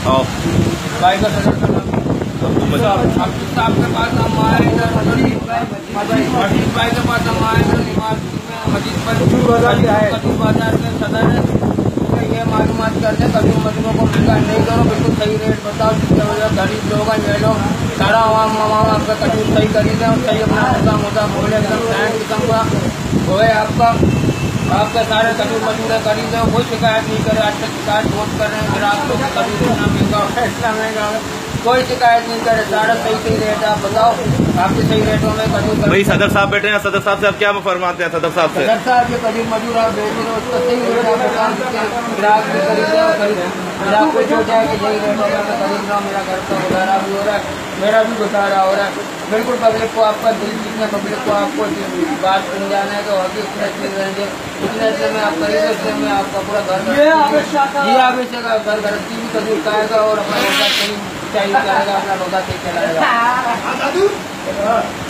भाई का सदर आपके पास हम आए मजीद भाई के पास हम आए मजीद बाजार में सदर ये मालूमात करते कभी मजदूरों को महंगा नहीं करो, बिल्कुल सही रेट बताओ। जिसके वजह गरीब लोग हैं ये लोग सारा आपका कटू सही खरीदें और सही अपना मुद्दा बोले एकदम फ्रेंड किस्म का होए आपका सारे कटू मजदूर खरीदे कोई शिकायत नहीं करे। आज तक शिकायत बहुत कर रहे हैं ग्राहक लोग कभी इतना महंगा फैसला महंगा कोई शिकायत नहीं करे, सारा सही रेट आप बताओ। आपके सही रेटों में कटू भाई सदर साहब बैठे हैं, सदर साहब से आप क्या फरमाते हैं? सदर साहब से ये करीब मजदूर आप बेच रहे हो उसका सही रेट आप बता सकते ग्राहक भी खरीदे और ग्राहक को जो जाए कि सही रेटों में मैं खरीद रहा हूँ, मेरा घर का गुजारा भी हो रहा है, मेरा भी गुजारा हो रहा है। बिल्कुल पब्लिक को आपका दिल जितने पब्लिक को आपको बात समझाना है तो अभी इतने अच्छे में आप खरीदे उससे में आपका पूरा घर ये आवश्यक घर गृहस्थी भी कभी उठाएगा और अपना रोजा सही चाहिए करेगा, अपना रोजा सही चलाएगा।